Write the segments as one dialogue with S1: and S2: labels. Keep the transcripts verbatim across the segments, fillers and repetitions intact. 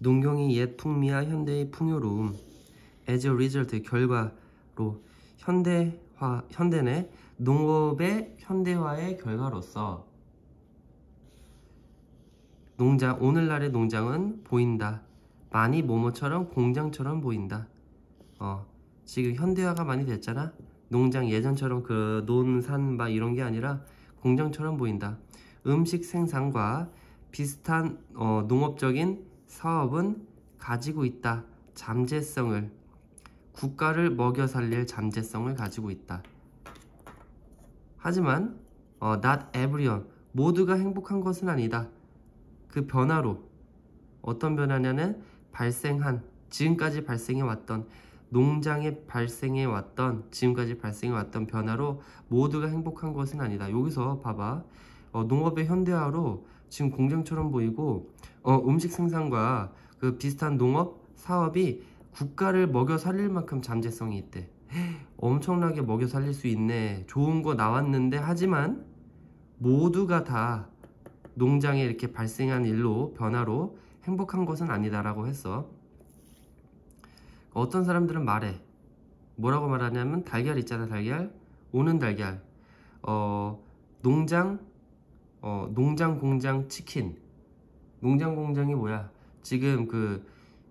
S1: 농경의 옛 풍미와 현대의 풍요로움. as a result, 결과로 현대화, 현대내 농업의 현대화의 결과로서 농장, 오늘날의 농장은 보인다. 많이 뭐뭐처럼 공장처럼 보인다. 어, 지금 현대화가 많이 됐잖아. 농장 예전처럼 그 논산 막 이런 게 아니라 공장처럼 보인다. 음식 생산과 비슷한 어, 농업적인 사업은 가지고 있다. 잠재성을, 국가를 먹여 살릴 잠재성을 가지고 있다. 하지만 어, not everyone, 모두가 행복한 것은 아니다. 그 변화로, 어떤 변화냐는 발생한, 지금까지 발생해 왔던, 농장에 발생해 왔던, 지금까지 발생해 왔던 변화로 모두가 행복한 것은 아니다. 여기서 봐봐. 어, 농업의 현대화로 지금 공장처럼 보이고 어, 음식 생산과 그 비슷한 농업 사업이 국가를 먹여 살릴 만큼 잠재성이 있대. 엄청나게 먹여 살릴 수 있네. 좋은 거 나왔는데, 하지만 모두가 다 농장에 이렇게 발생한 일로, 변화로 행복한 것은 아니다 라고 했어. 어떤 사람들은 말해. 뭐라고 말하냐면, 달걀 있잖아, 달걀. 오는 달걀. 어, 농장, 어, 농장, 공장, 치킨. 농장, 공장이 뭐야? 지금 그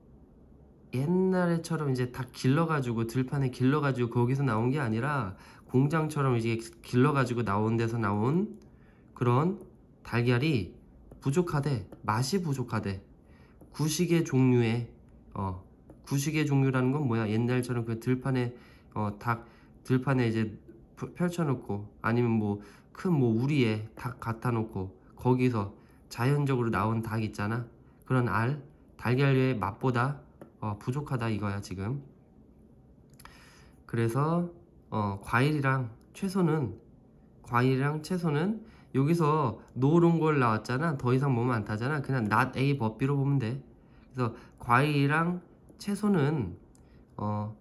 S1: 옛날에처럼 이제 다 길러가지고, 들판에 길러가지고 거기서 나온 게 아니라 공장처럼 이제 길러가지고 나온 데서 나온 그런 달걀이 부족하대. 맛이 부족하대. 구식의 종류의 어 구식의 종류라는 건 뭐야? 옛날처럼 그 들판에 어 닭 들판에 이제 펼쳐놓고, 아니면 뭐 큰 뭐 우리에 닭 갖다 놓고 거기서 자연적으로 나온 닭 있잖아. 그런 알, 달걀의 맛보다 어, 부족하다 이거야 지금. 그래서 어, 과일이랑 채소는 과일이랑 채소는 여기서 노른 걸 나왔잖아. 더 이상 보면 안 타잖아. 그냥 not A but B로 보면 돼. 그래서 과일이랑 채소는 어,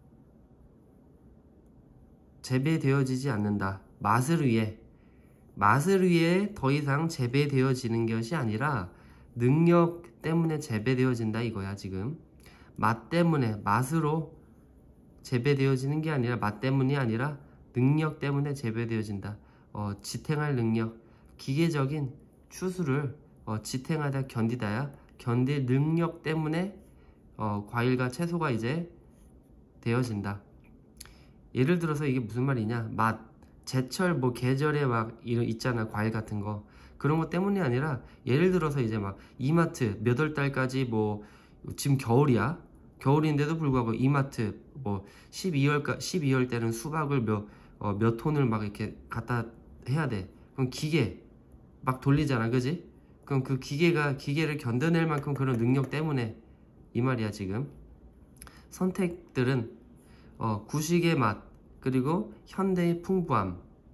S1: 재배되어지지 않는다. 맛을 위해 맛을 위해 더 이상 재배되어지는 것이 아니라 능력 때문에 재배되어진다 이거야 지금. 맛 때문에, 맛으로 재배되어지는 게 아니라, 맛 때문이 아니라 능력 때문에 재배되어진다. 어, 지탱할 능력, 기계적인 추수를 어, 지탱하다, 견디다야. 견딜 능력 때문에 어, 과일과 채소가 이제 되어진다. 예를 들어서 이게 무슨 말이냐? 맛, 제철 뭐 계절에 막 이런 있잖아, 과일 같은 거. 그런 것 때문이 아니라, 예를 들어서 이제 막 이마트 몇 월 달까지 뭐 지금 겨울이야. 겨울인데도 불구하고 이마트 뭐 십이월 십이월 때는 수박을 몇, 어, 몇 톤을 막 이렇게 갖다 해야 돼. 그럼 기계 막 돌리잖아, 그지? 그럼 그 기계가 기계를 견뎌낼 만큼 그런 능력 때문에 이 말이야 지금. 선택들은 어, 구식의 맛 그리고 현대의 풍부함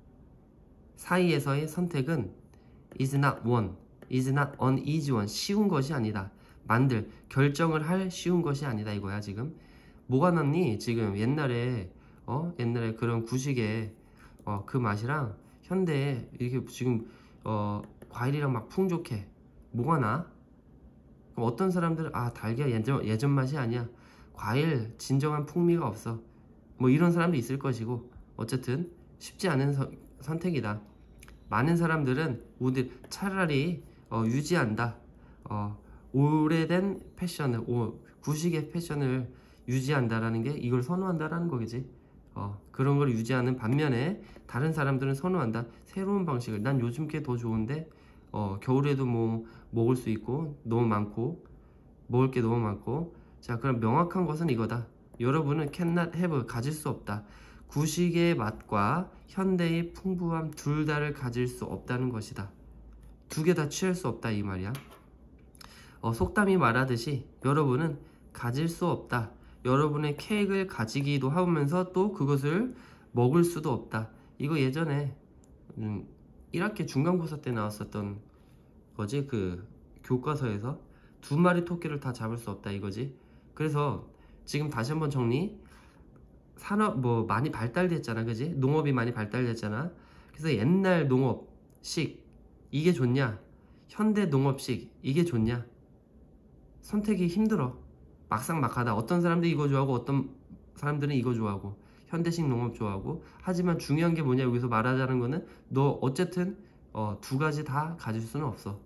S1: 사이에서의 선택은 is not one, is not an easy one, 쉬운 것이 아니다. 만들, 결정을 할 쉬운 것이 아니다 이거야 지금. 뭐가 낫니? 지금 옛날에 어 옛날에 그런 구식의 어, 그 맛이랑 현대에 이게 지금 어 과일이랑 막 풍족해. 뭐가 나? 그럼 어떤 사람들은 아 달걀 예전, 예전 맛이 아니야. 과일 진정한 풍미가 없어. 뭐 이런 사람도 있을 것이고, 어쨌든 쉽지 않은 서, 선택이다. 많은 사람들은 오늘 차라리 어, 유지한다. 어, 오래된 패션을, 오, 구식의 패션을 유지한다라는 게 이걸 선호한다라는 거겠지. 어, 그런 걸 유지하는 반면에 다른 사람들은 선호한다. 새로운 방식을. 난 요즘 게 더 좋은데 어, 겨울에도 뭐 먹을 수 있고 너무 많고 먹을 게 너무 많고. 자, 그럼 명확한 것은 이거다. 여러분은 cannot have, 가질 수 없다. 구식의 맛과 현대의 풍부함 둘 다를 가질 수 없다는 것이다. 두 개 다 취할 수 없다 이 말이야. 어, 속담이 말하듯이 여러분은 가질 수 없다. 여러분의 케이크를 가지기도 하면서 또 그것을 먹을 수도 없다. 이거 예전에 음, 일 학기 중간고사 때 나왔었던 거지. 그 교과서에서 두 마리 토끼를 다 잡을 수 없다 이거지. 그래서 지금 다시 한번 정리. 산업 뭐 많이 발달됐잖아, 그지? 농업이 많이 발달됐잖아. 그래서 옛날 농업식 이게 좋냐, 현대 농업식 이게 좋냐? 선택이 힘들어. 막상막하다. 어떤 사람들이 이거 좋아하고 어떤 사람들은 이거 좋아하고 현대식 농업 좋아하고. 하지만 중요한 게 뭐냐, 여기서 말하자는 거는 너 어쨌든 어, 두 가지 다 가질 수는 없어.